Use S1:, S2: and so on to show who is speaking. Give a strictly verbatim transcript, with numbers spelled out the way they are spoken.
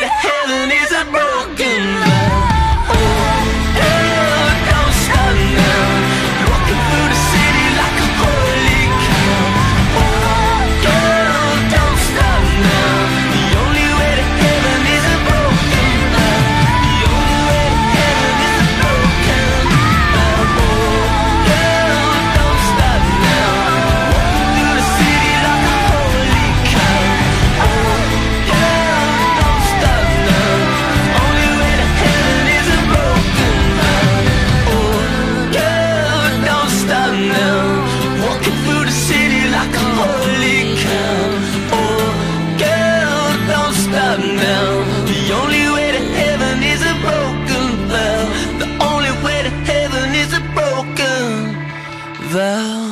S1: to heaven is a broken vow. Oh, girl, don't stop now. You're walking through the city like a holy cow. Oh, girl, don't stop now. The only way to heaven is a broken vow. The only way to heaven is a broken vow. Oh, girl, don't stop now. Walking through the city like a holy cow. Oh, girl, don't stop now. Only way to heaven is a broken vow. Oh, girl, don't stop now. Walking through the city like a holy cow. Oh, girl, don't stop now. The only way to heaven is a broken vow. The only way to heaven is a broken vow.